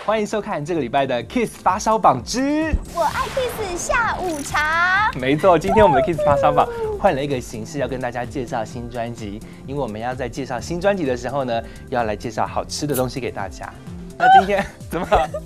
欢迎收看这个礼拜的 Kiss 发烧榜之我爱 Kiss 下午茶。 没错，今天我们的 Kiss 发烧榜换了一个形式，要跟大家介绍新专辑。因为我们要在介绍新专辑的时候呢，要来介绍好吃的东西给大家。那今天怎么？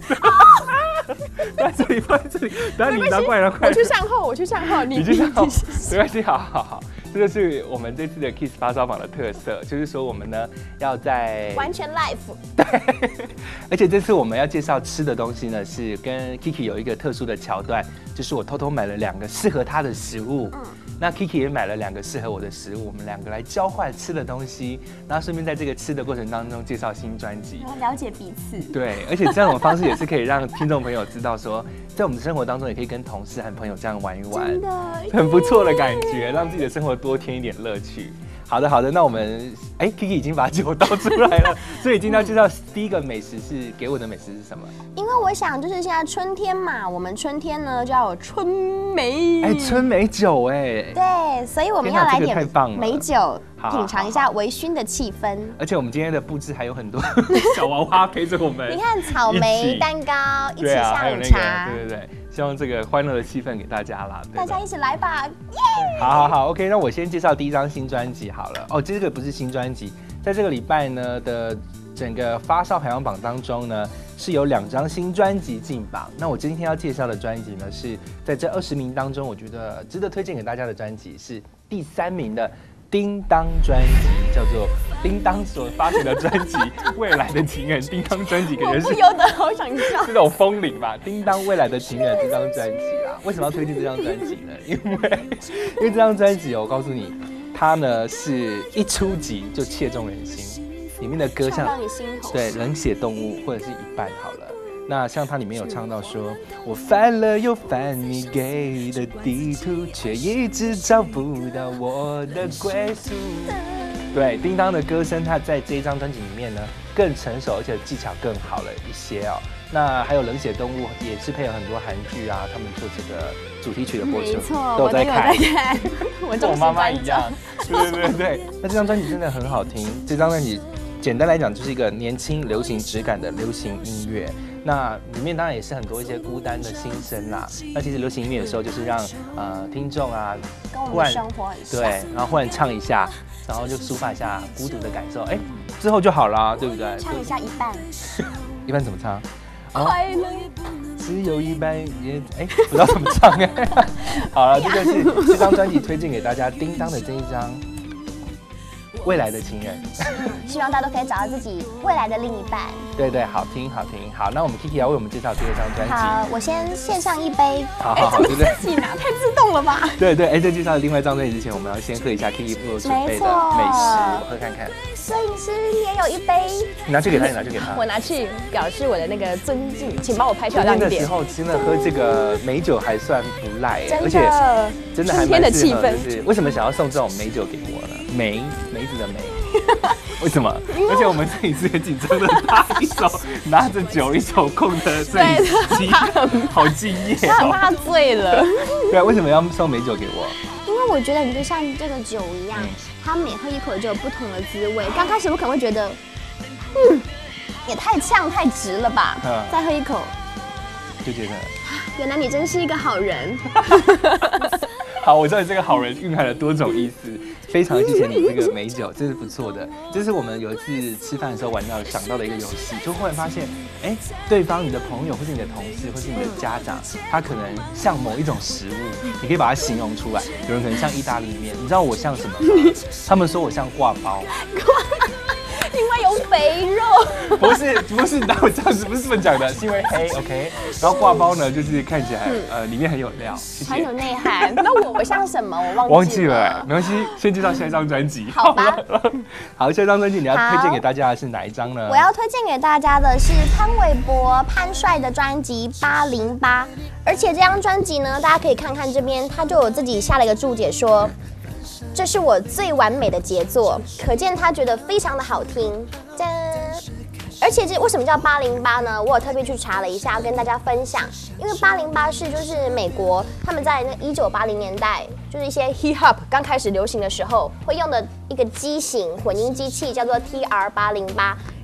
在这里，放在这里，等下你拿过来， 我去善后，你去善后，没关系，好。这就是我们这次的 Kiss 发烧榜的特色，就是说我们呢要在完全 live。 对，而且这次我们要介绍吃的东西呢，是跟 Kiki 有一个特殊的桥段，就是我偷偷买了2个适合他的食物。那 Kiki 也买了2个适合我的食物，我们2个来交换吃的东西，然后顺便在这个吃的过程当中介绍新专辑， 了解彼此。 对，而且这样的方式也是可以让听众朋友知道说，在我们的生活当中也可以跟同事和朋友这样玩一玩， 真的很不错的感觉，让自己的生活多添一点乐趣。好的，那我们Kiki 已经把酒倒出来了，所以今天要介绍第一个美食是给我的美食是什么？ 因为我想就是现在春天嘛，我们春天呢就要有春梅， 春梅酒对，所以我们要来点梅酒，品尝一下微醺的气氛。 而且我们今天的布置还有很多小娃娃陪着我们， 你看草莓蛋糕一起下午茶， 对。希望这个欢乐的气氛给大家啦， 大家一起来吧，耶！ 好 ，OK， 那我先介绍第一张新专辑好了。这个不是新专辑，在这个礼拜呢的整个发烧排行榜当中呢，是有2张新专辑进榜。那我今天要介绍的专辑呢，是在这20名当中，我觉得值得推荐给大家的专辑是第3名的叮当专辑，叫做叮当所发行的专辑《未来的情人》。叮当专辑感觉是我不由得好想笑， 这种风铃吧。叮当未来的情人这张专辑啦，为什么要推荐这张专辑呢？因为这张专辑我告诉你，它呢是一出集就切中人心，里面的歌像对冷血动物或者是一半好了。那像它里面有唱到说，我翻了又翻你给的地图，却一直找不到我的归宿。对，叮当的歌声，它在这一张专辑里面呢更成熟，而且技巧更好了一些哦。那还有冷血动物也是配合很多韩剧啊，他们做这个主题曲的播出， 没错， 都有在看， 我跟我妈妈一样。对。那这张专辑真的很好听，这张专辑简单来讲就是一个年轻流行质感的流行音乐。那里面当然也是很多一些孤单的心声啦。那其实流行音乐的时候，就是让听众啊， 跟我们生活很像， 对，然后忽然唱一下，然后就抒发一下孤独的感受，之后就好啦，对不对？ 唱一下一半， 一半怎么唱？ 快乐只有一半也不知道怎么唱好了，这个是这张专辑推荐给大家，叮当的这一张。未来的情人， 希望大家都可以找到自己未来的另一半。 对，好听。好，那我们 Kiki 要为我们介绍第2张专辑。 好，我先献上一杯。 好， 怎么自己拿？太自动了吧？ 对，在介绍另外一张专辑之前，我们要先喝一下 Kiki 为我准备的美食，我喝看看。 摄影师，你也有一杯。 你拿去给他， 我拿去表示我的那个尊敬，请帮我拍漂亮一点。 的时候真的喝这个美酒还算不赖，而且真的还蛮适合。 就是为什么想要送这种美酒给我呢？梅子的梅。为什么？而且我们这里是很紧张的，他一手拿着酒，一手控着摄影机，好敬业哦。 他很怕醉了。 对啊，为什么要送美酒给我？ 因为我觉得你就像这个酒一样，它每喝一口就有不同的滋味。刚开始我可能会觉得，也太呛太直了吧。再喝一口， 就觉得原来你真是一个好人。 好，我知道你这个好人蕴含了多种意思。非常谢谢你这个美酒，这是不错的。这是我们有一次吃饭的时候想到的一个游戏，就忽然发现，对方你的朋友或是你的同事或是你的家长，他可能像某一种食物，你可以把它形容出来。有人可能像意大利面，你知道我像什么吗？他们说我像挂包。 因为有肥肉， 不是，那我这样子不是这么讲的，是因为黑 ，OK。然后挂包呢，就是看起来里面很有料， 很有内涵。那我像什么？我忘记了，没关系，先介绍下一张专辑。 好吧。 好，下一张专辑你要推荐给大家的是哪一张呢？ 我要推荐给大家的是潘玮柏、潘帅的专辑《808》，而且这张专辑呢，大家可以看看这边，他就有自己下了一个注解说。这是我最完美的杰作，可见他觉得非常的好听。而且这为什么叫808呢？我有特别去查了一下，跟大家分享。因为808是就是美国他们在那1980年代，就是一些 hip hop 刚开始流行的时候会用的一个机型混音机器，叫做 TR-808。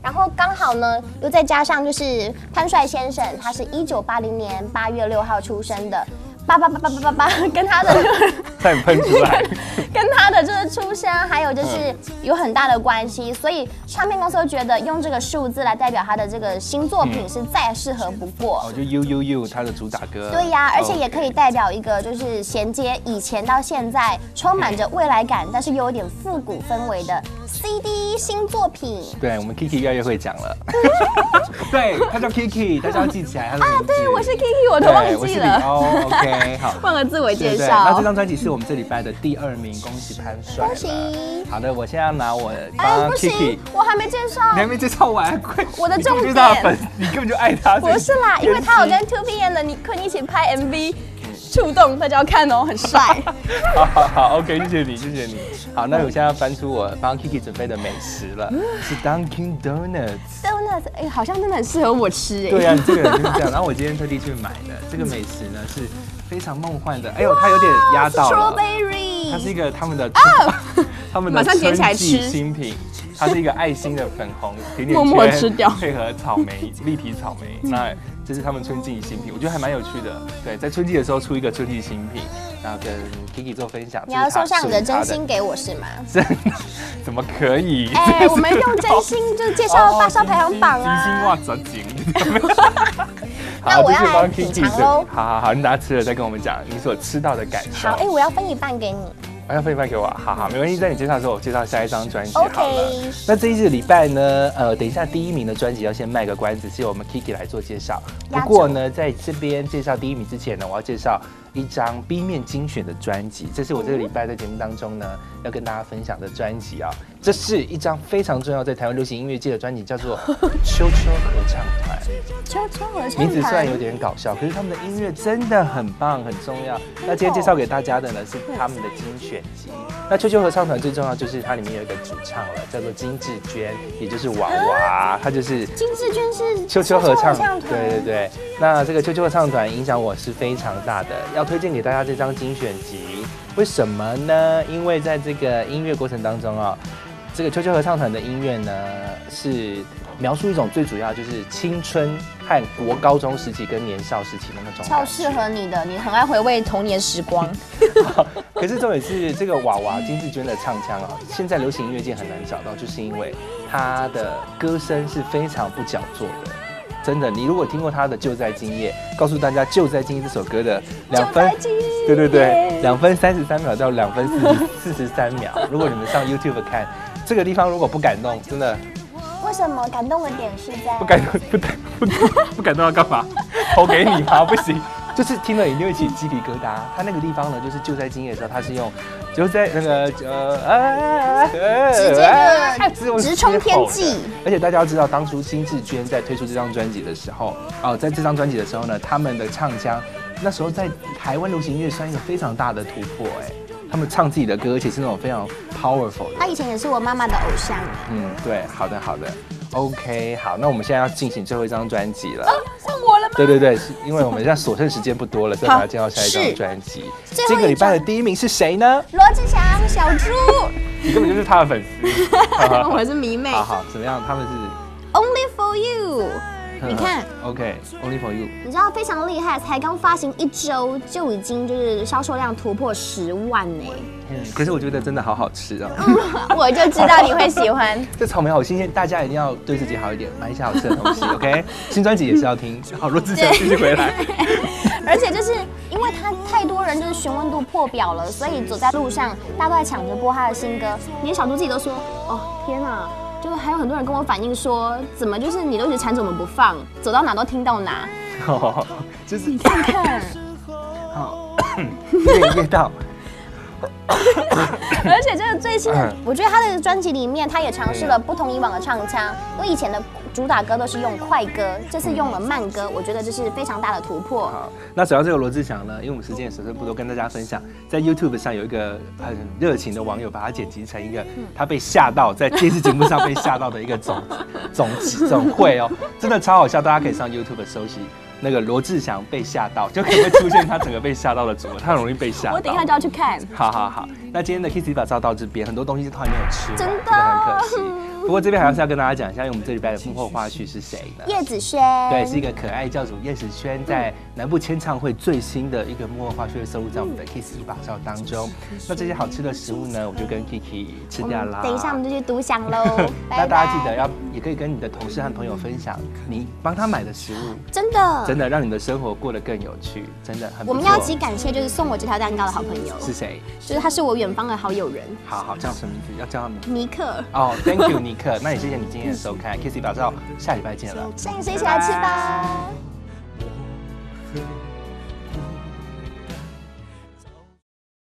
然后刚好呢，又再加上就是潘帅先生，他是1980年8月6号出生的。8，跟他的差点喷出来， 跟他的这个出生还有就是有很大的关系，所以唱片公司觉得用这个数字来代表他的这个新作品是再适合不过。 就 You 他的主打歌。 对呀，而且也可以代表一个就是衔接以前到现在，充满着未来感，但是又有点复古氛围的 CD 新作品。 对，我们 Kiki 越来越会讲了。对，他叫 Kiki， 大家要记起来他的名字。 对，我是 Kiki， 我都忘记了。 OK， 好， 忘了自我介绍。 那这张专辑是我们这礼拜的第2名，恭喜潘帅。 恭喜。 好的，我现在要拿我帮 Kiki， 我还没介绍。 你还没介绍完，快！ 我的重点。 你根本就爱他。 不是啦，因为他有跟 2PM 的尼坤一起拍 MV。触动，大家要看哦，很帅。 好 ，OK， 谢谢你。好，那我现在要翻出我帮 Kiki 准备的美食了，是 Dunkin' Donuts。 好像真的很适合我吃哎。 对呀，你这个人就是这样。然后我今天特地去买的这个美食呢是非常梦幻的。哎呦，它有点压到了。 Strawberry。 它是一个他们的马上捡起来吃新品。它是一个爱心的粉红甜点圈， 默默吃掉， 配合草莓立体草莓。那这是他们春季新品，我觉得还蛮有趣的。对，在春季的时候出一个春季新品，然后跟 Kiki 做分享。 你要送上你的真心给我是吗？ 真的？怎么可以？ 哎，我们用真心就是介绍发烧排行榜啊。 真心话咋紧？ 那我要来品尝喽。 好，你等下吃了再跟我们讲你所吃到的感受。 好，我要分一半给你。 要分一半给我，好，没关系。在你介绍的时候，我介绍下一张专辑好了。那这一个礼拜呢，等一下第1名的专辑要先卖个关子，是由我们 Kiki 来做介绍。不过呢，在这边介绍第1名之前呢，我要介绍一张 B 面精选的专辑，这是我这个礼拜在节目当中呢要跟大家分享的专辑啊。这是一张非常重要在台湾流行音乐界的专辑，叫做秋秋合唱团。 秋秋合唱团名字虽然有点搞笑，可是他们的音乐真的很棒，很重要。那今天介绍给大家的呢是他们的精选集。那秋秋合唱团最重要就是它里面有一个主唱了，叫做金智娟，也就是娃娃，她就是金智娟是秋秋合唱团。对。那这个秋秋合唱团影响我是非常大的，要推荐给大家这张精选集。为什么呢？因为在这个音乐过程当中啊，这个秋秋合唱团的音乐呢是描述一种最主要就是青春和国高中时期跟年少时期的那种， 超适合你的，你很爱回味童年时光。 可是重点是这个娃娃金智娟的唱腔啊，现在流行音乐界很难找到，就是因为她的歌声是非常不矫作的。真的，你如果听过她的《就在今夜》，告诉大家《就在今夜》这首歌的2分，对，2分33秒到2分43秒。如果你们上 YouTube 看，这个地方如果不感动，真的。 为什么感动的点是在？ 不感动要干嘛？投给你吗？不行，就是听了一定会起鸡皮疙瘩。他那个地方呢，就是就在今夜的时候，他是用就在那个直接的直冲天际。 而且大家要知道，当初金智娟在推出这张专辑的时候，在这张专辑的时候呢，他们的唱腔那时候在台湾流行音乐算一个非常大的突破，他们唱自己的歌，而且是那种非常 powerful 的。 他以前也是我妈妈的偶像。 对，好的 ，OK， 好，那我们现在要进行最后一张专辑了。 换我了吗？ 对，是因为我们现在所剩时间不多了，所以我们要介绍下一张专辑。这个礼拜的第1名是谁呢？ 罗志祥，小猪。 你根本就是他的粉丝。 我是迷妹。 好，怎么样？他们是 Only for You。你看 ，OK，Only for You， 你知道非常厉害，才刚发行1周就已经就是销售量突破10万呢。 可是我觉得真的好好吃哦。 我就知道你会喜欢。 这草莓好新鲜，大家一定要对自己好一点，买一些好吃的东西。OK， 新专辑也是要听。好，罗志祥继续回来。 而且就是因为他太多人就是询问度破表了，所以走在路上大家都在抢着播他的新歌，连小猪自己都说：“哦，天哪！”就还有很多人跟我反映说，怎么就是你都一直缠着我们不放，走到哪都听到哪。 就是你看看， 好，哽咽到。 而且这个最新的，我觉得他的专辑里面，他也尝试了不同以往的唱腔，因为以前的主打歌都是用快歌，这次用了慢歌，我觉得这是非常大的突破。 好，那主要这个罗志祥呢，因为我们时间也所剩不多，跟大家分享，在 YouTube 上有一个很热情的网友把它剪辑成一个他被吓到在电视节目上被吓到的一个总会哦，真的超好笑，大家可以上 YouTube 搜寻。那个罗志祥被吓到，就可能会出现他整个被吓到的组合，他很容易被吓到。 我等一下就要去看。 好，那今天的 Kiss 一把照到这边，很多东西都还没有吃， 真的很可惜。 不过这边还是要跟大家讲一下，因为我们这礼拜的幕后花絮是谁呢？ 叶子轩， 对，是一个可爱教主叶子轩在南部签唱会最新的一个幕后花絮会收录在我们的 Kiss 1把照当中。那这些好吃的食物呢，我就跟 Kiki 吃掉啦。 等一下我们就去独享喽。 那大家记得也可以跟你的同事和朋友分享你帮他买的食物，真的让你的生活过得更有趣，真的很不错。 我们要极感谢就是送我这条蛋糕的好朋友是谁？ 就是他是我远方的好友人。 好，叫什么名字？要叫他名字？ 尼克。 哦 ，Thank you， 尼克。那也谢谢你今天的收看，Kiss 1把照，下礼拜见了。 摄影师一起来吃吧。